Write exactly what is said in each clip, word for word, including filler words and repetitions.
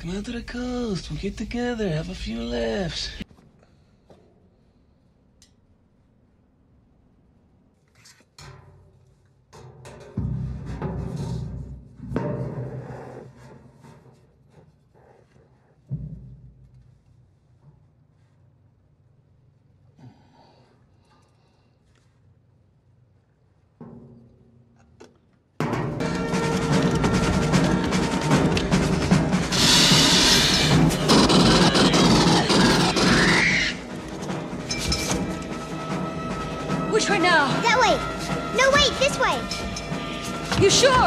Come out to the coast. We'll get together, have a few laughs. Which way now? That way. No, wait, this way. You sure?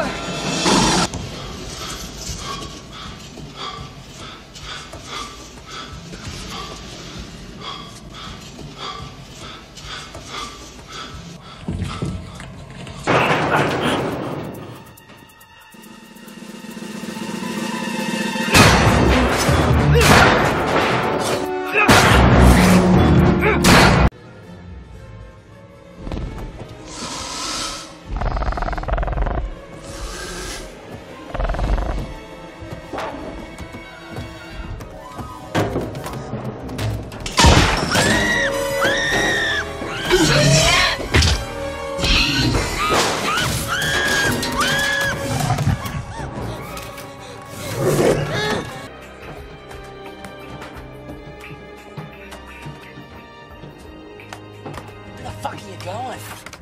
Where the fuck are you going?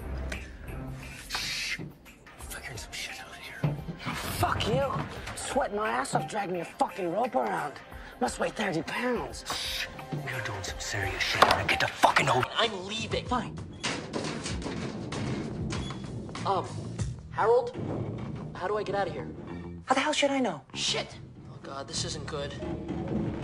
Shh. Figuring some shit out here. Fuck you. I'm sweating my ass off dragging your fucking rope around. Must weigh thirty pounds. Shh. We're doing some serious shit. Now get the fucking home. I'm leaving. Fine. Um, Harold? How do I get out of here? How the hell should I know? Shit. Oh, God, this isn't good.